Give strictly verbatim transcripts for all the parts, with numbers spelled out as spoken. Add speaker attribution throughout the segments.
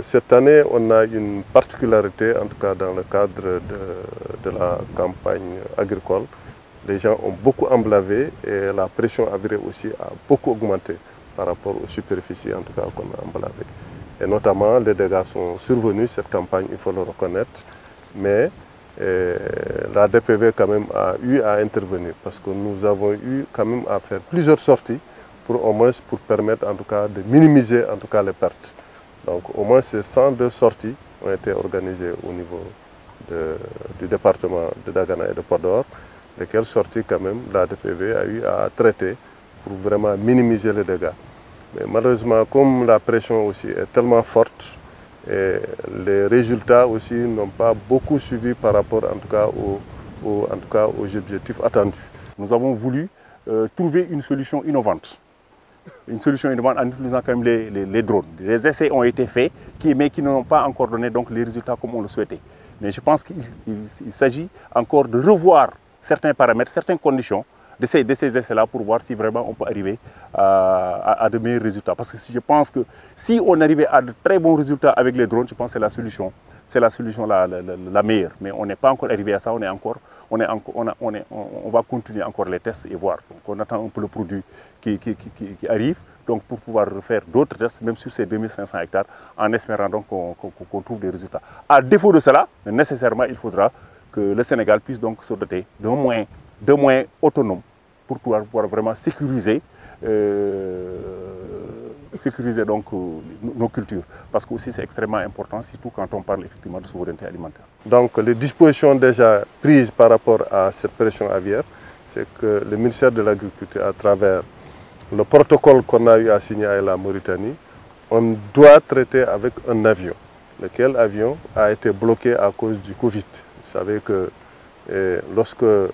Speaker 1: Cette année, on a une particularité, en tout cas dans le cadre de, de la campagne agricole. Les gens ont beaucoup emblavé et la pression avérée aussi a beaucoup augmenté par rapport aux superficies en tout cas qu'on a emblavées. Et notamment, les dégâts sont survenus, cette campagne, il faut le reconnaître, mais eh, la D P V quand même a eu à intervenir parce que nous avons eu quand même à faire plusieurs sorties pour au moins pour permettre en tout cas de minimiser en tout cas les pertes. Donc au moins ces cent deux sorties ont été organisées au niveau de, du département de Dagana et de Podor, lesquelles sorties quand même la D P V a eu à traiter pour vraiment minimiser les dégâts. Mais malheureusement, comme la pression aussi est tellement forte, et les résultats aussi n'ont pas beaucoup suivi par rapport en tout cas aux, aux, en tout cas aux objectifs attendus.
Speaker 2: Nous avons voulu euh, trouver une solution innovante. Une solution innovante en utilisant quand même les, les, les drones. Les essais ont été faits, qui, mais qui n'ont pas encore donné donc, les résultats comme on le souhaitait. Mais je pense qu'il s'agit encore de revoir certains paramètres, certaines conditions de ces, de ces essais-là pour voir si vraiment on peut arriver à, à, à de meilleurs résultats. Parce que je pense que si on arrivait à de très bons résultats avec les drones, je pense que c'est la solution, c'est la solution la, la, la, la meilleure. Mais on n'est pas encore arrivé à ça, on est encore, on, est encore, on, a, on, est, on, on va continuer encore les tests et voir. Donc on attend un peu le produit qui, qui, qui, qui arrive, donc pour pouvoir faire d'autres tests, même sur ces deux mille cinq cents hectares, en espérant donc qu'on qu'on, qu'on trouve des résultats. À défaut de cela, nécessairement, il faudra que le Sénégal puisse donc se doter d'un moyen, d'un moyen autonome pour pouvoir, pouvoir vraiment sécuriser, euh, sécuriser donc, euh, nos cultures. Parce que aussi c'est extrêmement important, surtout quand on parle effectivement de souveraineté alimentaire.
Speaker 1: Donc les dispositions déjà prises par rapport à cette pression aviaire, c'est que le ministère de l'Agriculture, à travers le protocole qu'on a eu à signer avec la Mauritanie, on doit traiter avec un avion, lequel avion a été bloqué à cause du Covid. Vous savez que eh, lorsque euh,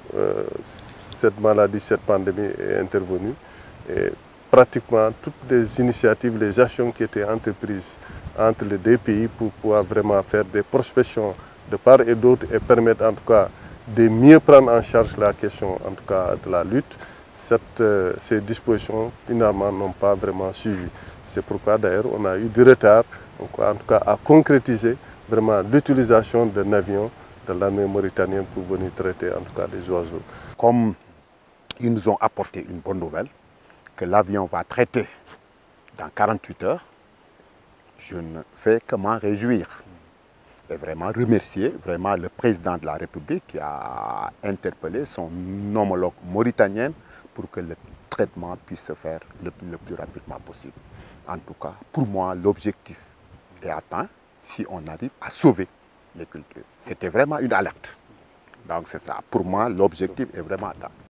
Speaker 1: cette maladie, cette pandémie est intervenue, et pratiquement toutes les initiatives, les actions qui étaient entreprises entre les deux pays pour pouvoir vraiment faire des prospections de part et d'autre et permettre en tout cas de mieux prendre en charge la question en tout cas de la lutte, cette, euh, ces dispositions finalement n'ont pas vraiment suivi. C'est pourquoi d'ailleurs on a eu du retard donc, en tout cas à concrétiser vraiment l'utilisation d'un avion de l'armée mauritanienne pour venir traiter en tout cas des oiseaux.
Speaker 3: Comme ils nous ont apporté une bonne nouvelle, que l'avion va traiter dans quarante-huit heures, je ne fais que m'en réjouir et vraiment remercier vraiment le président de la République qui a interpellé son homologue mauritanien pour que le traitement puisse se faire le, le plus rapidement possible. En tout cas, pour moi, l'objectif est atteint si on arrive à sauver les cultures. C'était vraiment une alerte. Donc c'est ça. Pour moi, l'objectif est vraiment atteint.